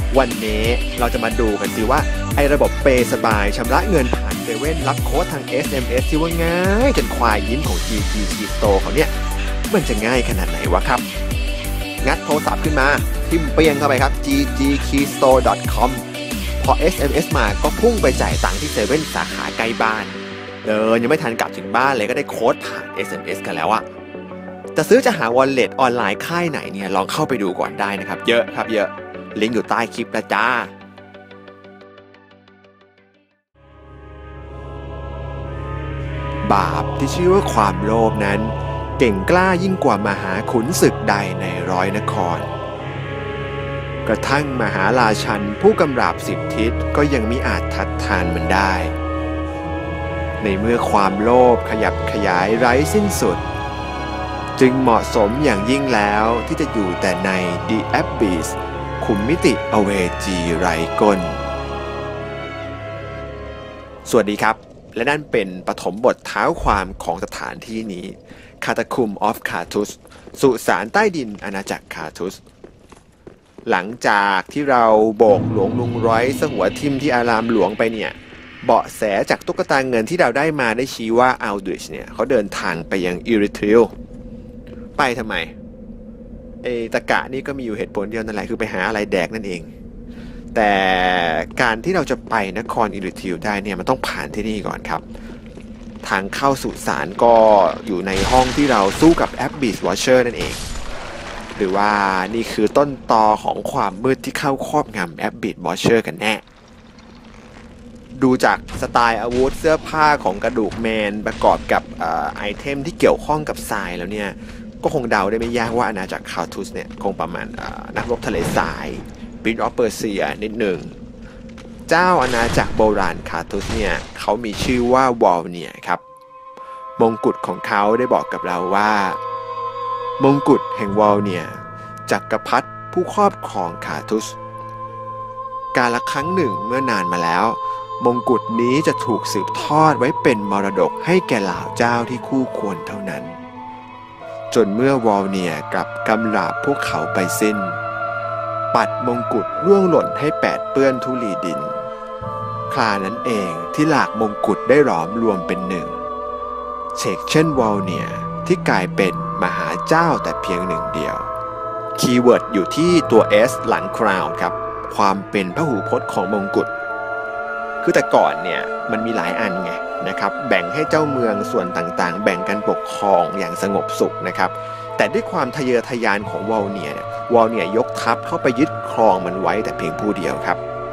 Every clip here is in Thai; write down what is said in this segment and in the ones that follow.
วันนี้เราจะมาดูกันสิว่าไอ้ระบบเปย์สบายชำระเงินผ่านเซเว่นรับโค้ดทาง SMS ที่ว่าง่ายจนควายยิ้มของ GG Key Store เขาเนี่ยมันจะง่ายขนาดไหนวะครับงัดโทรศัพท์ขึ้นมาพิมพ์เปียงเข้าไปครับ ggkeystore.com พอ SMS มาก็พุ่งไปจ่ายตังค์ที่เซเว่นสาขาใกล้บ้านยังไม่ทันกลับถึงบ้านเลยก็ได้โค้ดผ่าน SMS กันแล้วอะจะซื้อจะหา Wallet ออนไลน์ค่ายไหนเนี่ยลองเข้าไปดูก่อนได้นะครับเยอะครับเยอะลิงก์อยู่ใต้คลิปนะจ้าบาปที่ชื่อว่าความโลภนั้นเก่งกล้ายิ่งกว่ามหาขุนศึกใดในร้อยนครกระทั่งมหาราชันผู้กำราบ10 ทิศก็ยังมิอาจทัดทานมันได้ในเมื่อความโลภขยับขยายไร้สิ้นสุดจึงเหมาะสมอย่างยิ่งแล้วที่จะอยู่แต่ใน The Abyss ขุมมิติอเวจีไร้ก้นสวัสดีครับและนั่นเป็นปฐมบทเท้าความของสถานที่นี้ Catacomb of Carthus สุสานใต้ดินอาณาจักรคาทุสหลังจากที่เราโบกหลวงลุงร้อยสหัวทิ่มที่อารามหลวงไปเนี่ยเบาะแสจากตุ๊กตาเงินที่เราได้มาได้ชี้ว่าอัลดริชเนี่ยเขาเดินทางไปยังอิริทริลไปทำไมตะกะนี่ก็มีอยู่เหตุผลเดียวนั่นแหละคือไปหาอะไรแดกนั่นเองแต่การที่เราจะไปนครอิริทริลได้เนี่ยมันต้องผ่านที่นี่ก่อนครับทางเข้าสุสานก็อยู่ในห้องที่เราสู้กับแอบบิสวอชเชอร์นั่นเองหรือว่านี่คือต้นตอของความมืดที่เข้าครอบงำแอบบิสวอชเชอร์กันแน่ดูจากสไตล์อาวุธเสื้อผ้าของกระดูกแมนประกอบกับไอเทมที่เกี่ยวข้องกับทรายแล้วเนี่ยก็คงเดาได้ไม่ยากว่าอาณาจักรคาทุสเนี่ยคงประมาณนักรบทะเลทรายบินออฟเปอร์เซียนิดหนึ่งเจ้าอาณาจักรโบราณคาทุสเนี่ยเขามีชื่อว่าวอลเนียครับมงกุฎของเขาได้บอกกับเราว่ามงกุฎแห่งวอลเนียจักรพรรดิผู้ครอบครองคาทุสกาลครั้งหนึ่งเมื่อนานมาแล้วมงกุฎนี้จะถูกสืบทอดไว้เป็นมรดกให้แก่เหล่าเจ้าที่คู่ควรเท่านั้นจนเมื่อวอลเนียกลับกำราบพวกเขาไปสิ้นปัดมงกุฎร่วงหล่นให้แปดเปื้อนธุลีดินครานั้นเองที่หลากมงกุฎได้หลอมรวมเป็นหนึ่งเชกเช่นวอลเนียที่กลายเป็นมหาเจ้าแต่เพียงหนึ่งเดียวคีย์เวิร์ดอยู่ที่ตัว S หลัง crown ครับความเป็นพหูพจน์ของมงกุฎคือแต่ก่อนเนี่ยมันมีหลายอันไงนะครับแบ่งให้เจ้าเมืองส่วนต่างๆแบ่งกันปกครองอย่างสงบสุขนะครับแต่ด้วยความทะเยอทะยานของวอลเนียยกทัพเข้าไปยึดครองมันไว้แต่เพียงผู้เดียวครับ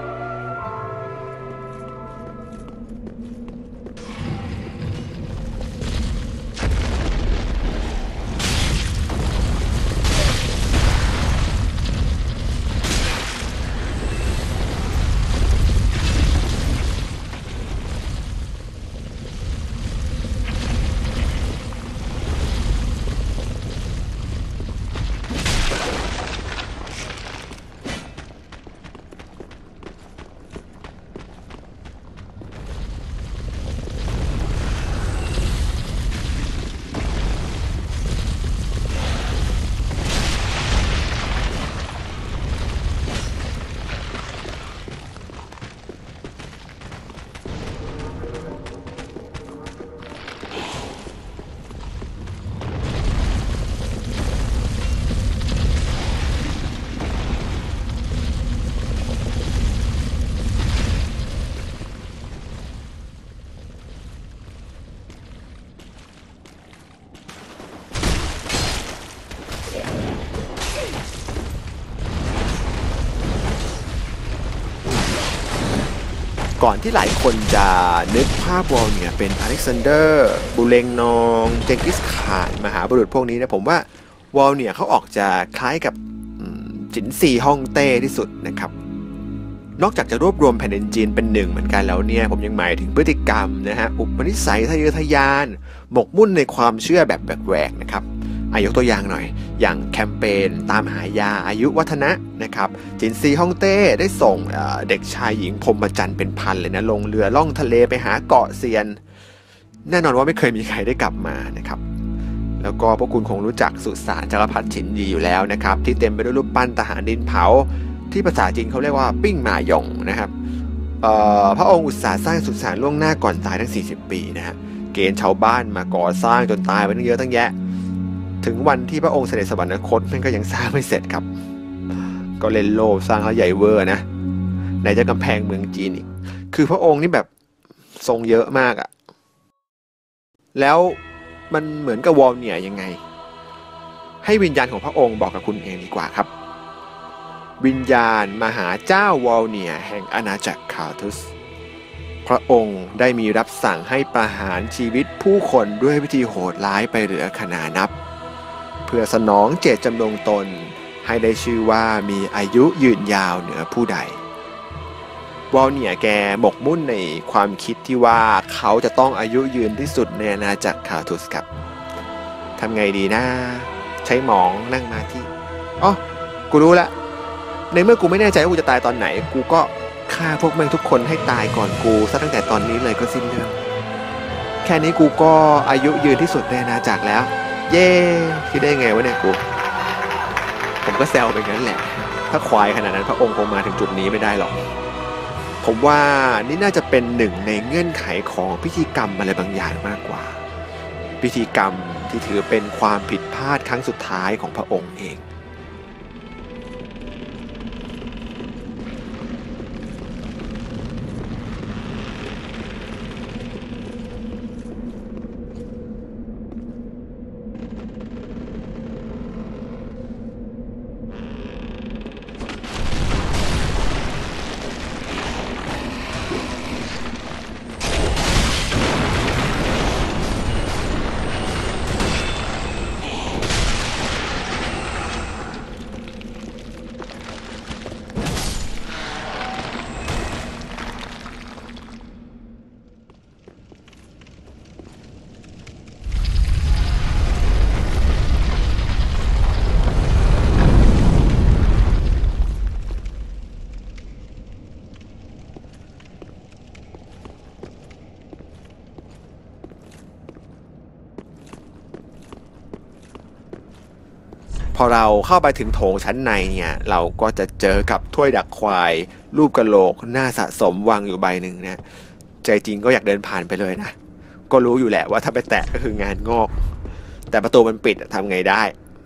ก่อนที่หลายคนจะนึกภาพวอลเนี่ยเป็นอเล็กซานเดอร์บูเลงนองเจงกิสข่านมหาบุรุษพวกนี้นะผมว่าวอลเนี่ยเขาออกจะคล้ายกับจินซีฮ่องเต้ที่สุดนะครับนอกจากจะรวบรวมแผ่นดินจีนเป็นหนึ่งเหมือนกันแล้วเนี่ยผมยังหมายถึงพฤติกรรมนะฮะอุปนิสัยทะเยอทะยานหมกมุ่นในความเชื่อแบบแปลกๆนะครับยกตัวอย่างหน่อยอย่างแคมเปญตามหายาอายุวัฒนะนะครับจินซีฮ่องเต้ได้ส่งเด็กชายหญิงพรหมจันทร์เป็นพันเลยนะลงเรือล่องทะเลไปหาเกาะเซียนแน่นอนว่าไม่เคยมีใครได้กลับมานะครับแล้วก็พวกคุณคงรู้จักสุสานจักรพรรดิฉินยีอยู่แล้วนะครับที่เต็มไปด้วยรูปปั้นทหารดินเผาที่ภาษาจีนเขาเรียกว่าปิ้งหมาหยงนะครับพระองค์อุตสาห์สร้างสุสานล่วงหน้าก่อนตายทั้ง40 ปีนะฮะเกณฑ์ชาวบ้านมาก่อสร้างจนตายไปตั้งเยอะตั้งแยะถึงวันที่พระองค์เสด็จสวรรคตมันก็ยังสร้างไม่เสร็จครับก็เล่นโลภสร้างเขาใหญ่เวอร์นะไหนจะกำแพงเมืองจีนอีกคือพระองค์นี่แบบทรงเยอะมากอะแล้วมันเหมือนกับวอลเนียยังไงให้วิญญาณของพระองค์บอกกับคุณเองดีกว่าครับวิญญาณมหาเจ้าวอลเนียแห่งอาณาจักรคาทุสพระองค์ได้มีรับสั่งให้ประหารชีวิตผู้คนด้วยวิธีโหดร้ายไปเหลือขนานับเพื่อสนองเจตจำนงตนให้ได้ชื่อว่ามีอายุยืนยาวเหนือผู้ใดวอลเนียแกหมกมุ่นในความคิดที่ว่าเขาจะต้องอายุยืนที่สุดในอาณาจักรคาทุสครับทำไงดีนะใช้หมองนั่งมาที่อ๋อกูรู้ละในเมื่อกูไม่แน่ใจว่ากูจะตายตอนไหนกูก็ฆ่าพวกแม่งทุกคนให้ตายก่อนกูซะตั้งแต่ตอนนี้เลยก็สิ้นเรื่องแค่นี้กูก็อายุยืนที่สุดในอาณาจักรแล้วเย้คิดได้ไงวะเนี่ยกูผมก็แซวไปงั้นแหละถ้าควายขนาดนั้นพระองค์คงมาถึงจุดนี้ไม่ได้หรอกผมว่านี่น่าจะเป็นหนึ่งในเงื่อนไขของพิธีกรรมอะไรบางอย่างมากกว่าพิธีกรรมที่ถือเป็นความผิดพลาดครั้งสุดท้ายของพระองค์เองพอเราเข้าไปถึงโถงชั้นในเนี่ยเราก็จะเจอกับถ้วยดักควายรูปกะโหลกน่าสะสมวางอยู่ใบหนึ่งนะใจจริงก็อยากเดินผ่านไปเลยนะก็รู้อยู่แหละว่าถ้าไปแตะก็คืองานงอกแต่ประตูมันปิดทำไงได้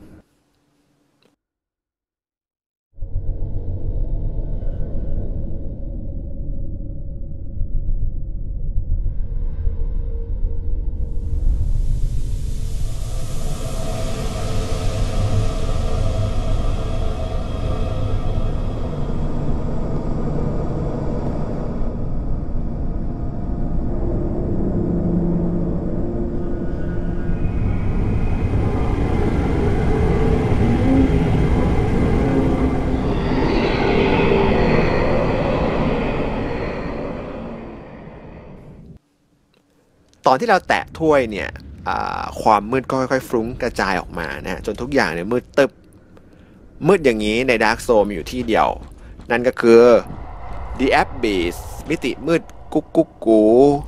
ตอนที่เราแตะถ้วยเนี่ยความมืดก็ค่อยๆฟรุ้งกระจายออกมานะจนทุกอย่างเนี่ยมืดตึบมืดอย่างนี้ในดาร์กโซลมีอยู่ที่เดียวนั่นก็คือ The Abyss มิติมืดกุ๊กกุ๊กกู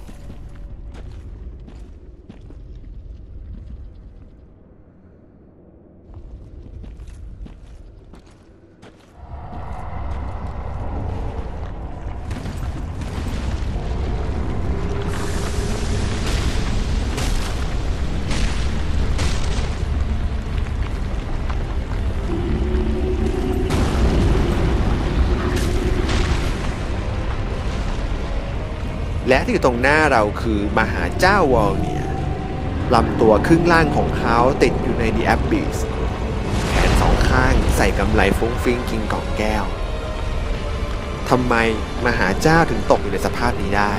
และที่อยู่ตรงหน้าเราคือมหาเจ้าวอลเนียลำตัวครึ่งล่างของเขาติดอยู่ใน The Abyss แขนสองข้างใส่กำไลฟุ้งฟิ้งกินกล่องแก้วทำไมมหาเจ้าถึงตกอยู่ในสภาพนี้ได้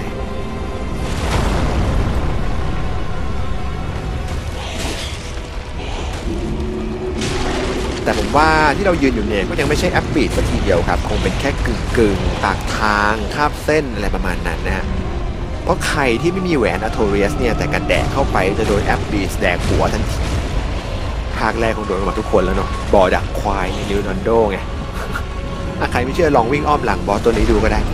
แต่ผมว่าที่เรายืนอยู่เนี่ยก็ยังไม่ใช่แอปบีดสักทีเดียวครับคงเป็นแค่กึ่งปากทางคาบเส้นอะไรประมาณนั้นนะฮะเพราะใครที่ไม่มีแหวนอะโทเรียสเนี่ยแต่กันแดกเข้าไปจะโดนแอปบีดแดกหัวทันทีภาคแรกคงโดนกันมาทุกคนแล้วเนาะบอดักควายนิวนันโดไงถ้าใครไม่เชื่อลองวิ่งอ้อมหลังบอสตัวนี้ดูก็ได้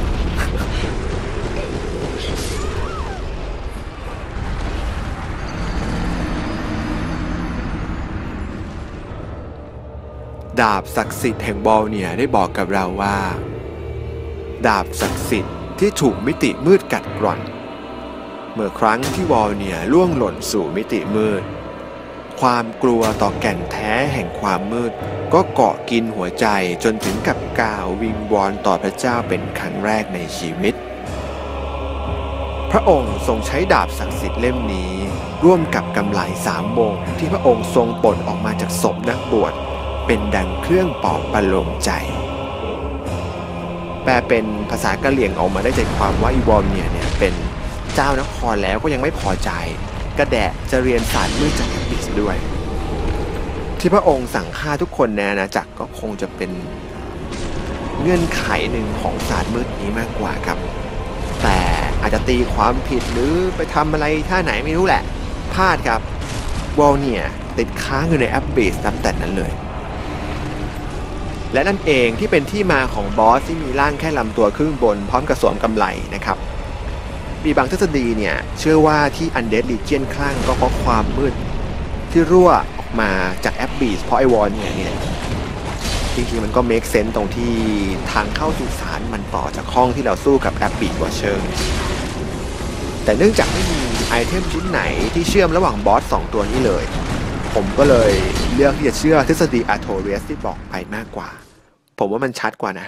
ดาบศักดิ์สิทธิ์แห่งบอลเนียได้บอกกับเราว่าดาบศักดิ์สิทธิ์ที่ถูกมิติมืดกัดกร่อนเมื่อครั้งที่วอลเนียล่วงหล่นสู่มิติมืดความกลัวต่อแก่นแท้แห่งความมืดก็เกาะกินหัวใจจนถึงกับกล่าววิงวอนต่อพระเจ้าเป็นครั้งแรกในชีวิตพระองค์ทรงใช้ดาบศักดิ์สิทธิ์เล่มนี้ร่วมกับกำไล3 วงที่พระองค์ทรงปลดออกมาจากศพนักบวชเป็นดังเครื่องปลอบประโลมใจแปลเป็นภาษากะเหรี่ยงออกมาได้ใจความว่าอีวอลเนี่ยเป็นเจ้านครแล้วก็ยังไม่พอใจกระแดะจะเรียนศาสตร์มืดจากแอบิสด้วยที่พระองค์สั่งฆ่าทุกคนในอาณาจักรก็คงจะเป็นเงื่อนไขหนึ่งของศาสตร์มืดนี้มากกว่าครับแต่อาจจะตีความผิดหรือไปทำอะไรท่าไหนไม่รู้แหละพลาดครับวอลเนี่ยติดค้างอยู่ในแอบิสนับแต่นั้นเลยและนั่นเองที่เป็นที่มาของบอสที่มีร่างแค่ลำตัวครึ่งบนพร้อมกับสวมกำไลนะครับมีบางทฤษฎีเนี่ยเชื่อว่าที่ Undead Legion คลั่งก็เพราะความมืดที่รั่วออกมาจากแอบิสเพราะไอวอลเนี่ยจริงๆมันก็เมคเซนส์ตรงที่ทางเข้าสุสานมันต่อจากห้องที่เราสู้กับแอบิสวอชเชอร์แต่เนื่องจากไม่มีไอเทมชิ้นไหนที่เชื่อมระหว่างบอส2 ตัวนี้เลยผมก็เลยเลือกที่จะเชื่อทฤษฎีอาร์โทเรียสที่บอกไปมากกว่าผมว่ามันชัดกว่านะ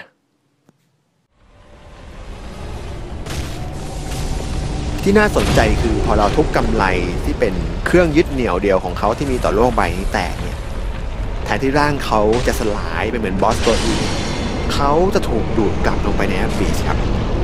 ที่น่าสนใจคือพอเราทุบกำไลที่เป็นเครื่องยึดเหนี่ยวเดียวของเขาที่มีต่อโลกใบนี้แตกเนี่ยแทนที่ร่างเขาจะสลายไปเหมือนบอสตัวอื่นเขาจะถูกดูดกลับลงไปในแอบิสครับ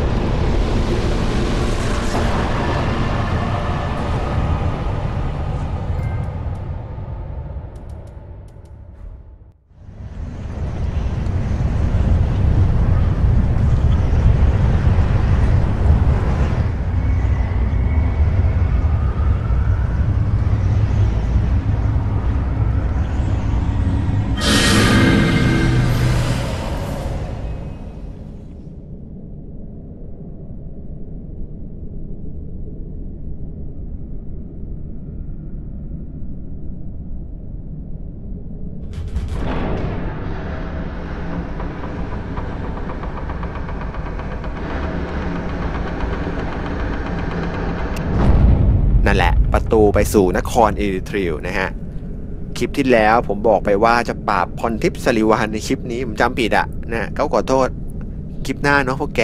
นั่นแหละประตูไปสู่นครเอริทริลนะฮะคลิปที่แล้วผมบอกไปว่าจะปราบพรทิพย์สลิวานในคลิปนี้ผมจำผิดอะนะก็ขอโทษคลิปหน้าเนาะพวกแก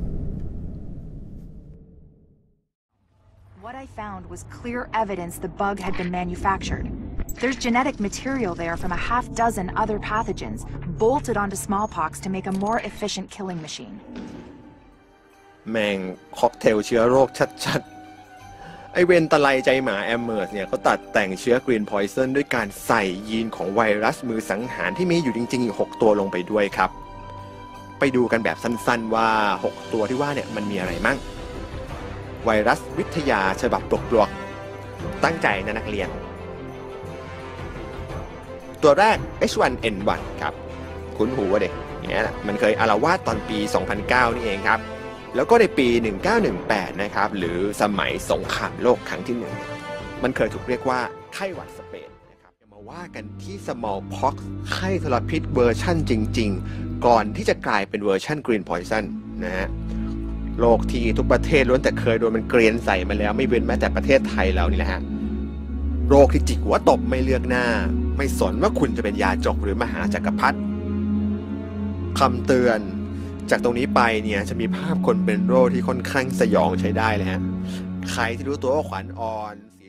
What I found was clear evidence the bug had been manufactured. There's genetic material there from a half-dozen other pathogens bolted onto smallpox to make a more efficient killing machine. แม่งค็อกเทลเชื้อโรคชัดๆไอเวนตะไลใจหมาแอมเมอร์สเนี่ยเขาตัดแต่งเชื้อกรีนพอยซันด้วยการใส่ยีนของไวรัสมือสังหารที่มีอยู่จริงๆอีก6 ตัวลงไปด้วยครับไปดูกันแบบสั้นๆว่า6 ตัวที่ว่าเนี่ยมันมีอะไรมั่งไวรัสวิทยาฉบับปลวกๆตั้งใจนะนักเรียนตัวแรก H1N1 ครับคุ้นหูวะเด็กเนี่ยมันเคยอาละวาดตอนปี 2009 นี่เองครับแล้วก็ในปี 1918 นะครับหรือสมัยสงครามโลกครั้งที่ 1มันเคยถูกเรียกว่าไข้หวัดสเปนนะครับมาว่ากันที่ smallpox ไข้ทรพิษเวอร์ชั่นจริงๆก่อนที่จะกลายเป็นเวอร์ชั่น green poison นะฮะโลกที่ทุกประเทศล้วนแต่เคยโดนมันเกรียนใส่มาแล้วไม่เว้นแม้แต่ประเทศไทยเรานี่แหละฮะโรคที่จิกหัวตบไม่เลือกหน้าไม่สนว่าคุณจะเป็นยาจกหรือมหาจักรพรรดิคำเตือนจากตรงนี้ไปเนี่ยจะมีภาพคนเป็นโรคที่ค่อนข้างสยองใช้ได้เลยฮะใครที่รู้ตัวว่าขวัญอ่อน